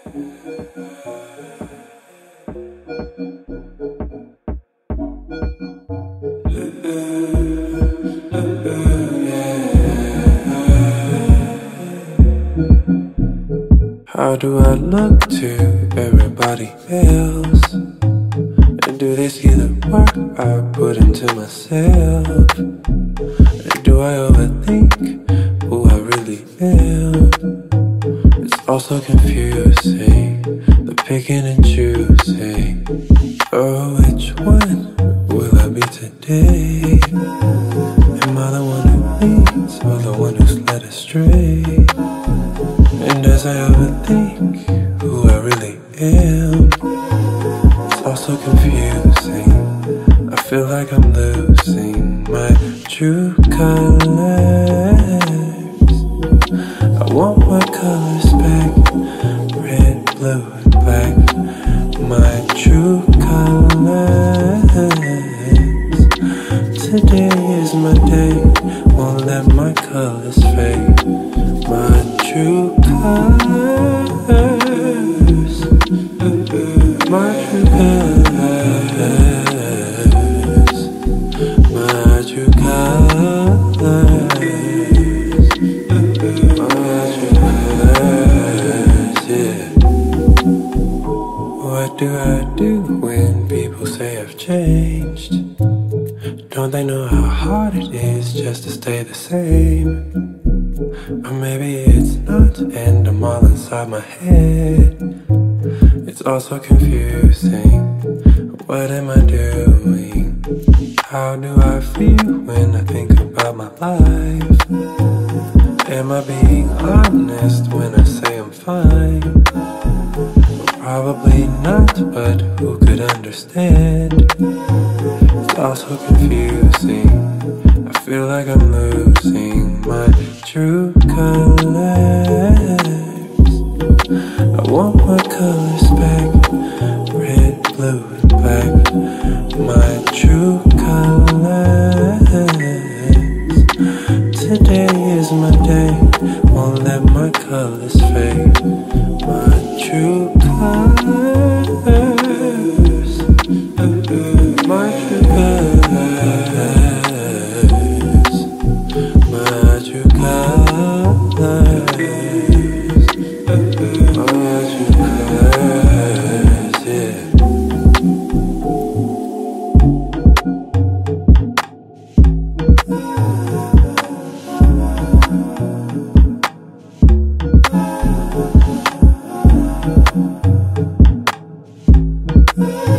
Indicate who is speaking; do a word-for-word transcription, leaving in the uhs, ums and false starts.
Speaker 1: How do I look to everybody else? And do they see the work I put into myself? And do I overthink who I really am? It's also confusing, the picking and choosing. Oh, which one will I be today? Am I the one who leads or the one who's led astray? And as I overthink who I really am, it's also confusing. I feel like I'm losing my true colors. I want my colors back, red, blue, and black. My true colors. Today is my day, won't let my colors fade. My true colors, my true colors, my true colors, my true colors, yeah. What do I do when people say I've changed? Don't they know how hard it is just to stay the same? Or maybe it's not, and I'm all inside my head. It's also confusing. What am I doing? How do I feel when I think about my life? Am I being honest when I say I'm fine? Probably not, but who could understand? It's also confusing. I feel like I'm losing my true colors. I want my colors back, red, blue, and black. My true colors. Today is my day, won't let my colors fade. My true colors, my true colors, my true colors, my true colors, yeah.
Speaker 2: We'll be right back.